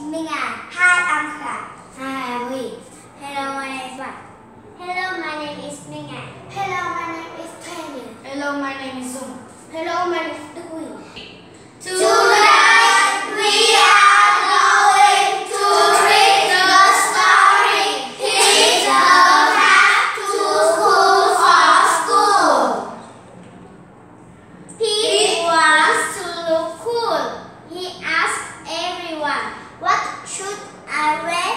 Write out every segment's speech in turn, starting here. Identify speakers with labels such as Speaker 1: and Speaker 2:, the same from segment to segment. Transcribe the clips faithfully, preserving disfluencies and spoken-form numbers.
Speaker 1: Minga. Hi, I'm Kha. Hi, I'm Lee. Hello, my name is Wan. Hello, my name is Minga. Hello, my name is Tanya.
Speaker 2: Hello, my name is Dung.
Speaker 1: Hello, my name is Dukui.
Speaker 3: Tonight we are going to read the story. Peter had to school for school.
Speaker 1: Pete wants to look cool. He asked everyone, "What should I wear?"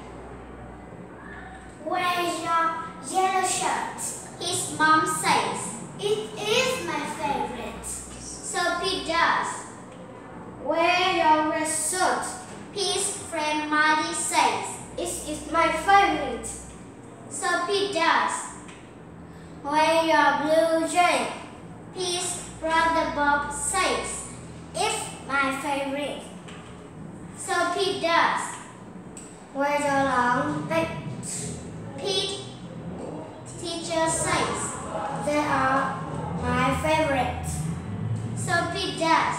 Speaker 1: "Wear your yellow shirt," his mom says. "It is my favorite." So Pete does. "Wear your red shirt," Pete's friend Marty says. "It is my favorite." So Pete does. "Wear your blue jacket," Pete's brother Bob says. "It's my favorite." So Pete does. "Wear your long pants," Pete's teacher says. "They are my favorite." So Pete does.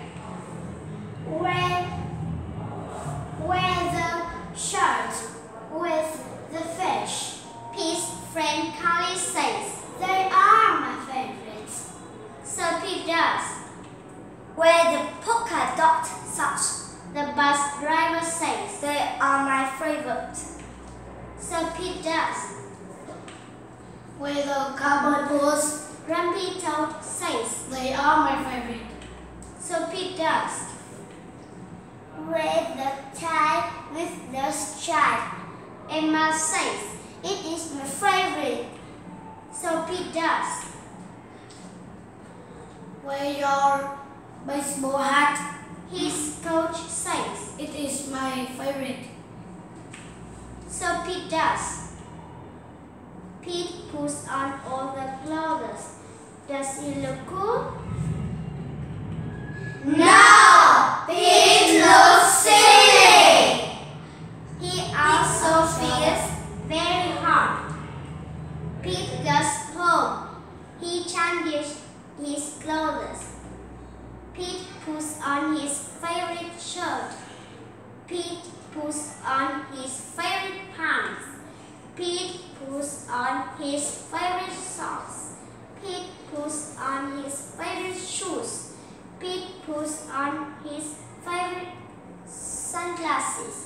Speaker 1: Wear, wear the shirt with the fish, Pete's friend Carly says. "They are my favorites." So Pete does. "Wear the polka dot socks," the bus driver says. "They are my favorite." So Pete does. "Wear the cowboy boots," Grumpy Toad says. "They are my favorite." So Pete does. "Wear the tie with the stripe," Emma says. "It is my favorite." So Pete does. "Wear your baseball hat," his coach says. "It is my favorite." So Pete does. Pete puts on all the clothes. Does he look cool?
Speaker 3: No, Pete looks silly.
Speaker 1: He also feels very hard. Pete goes home. He changes his clothes. Pete puts on his favorite shirt. Pete puts on his favorite pants. Pete puts on his favorite socks. Pete puts on his favorite shoes. Pete puts on his favorite sunglasses.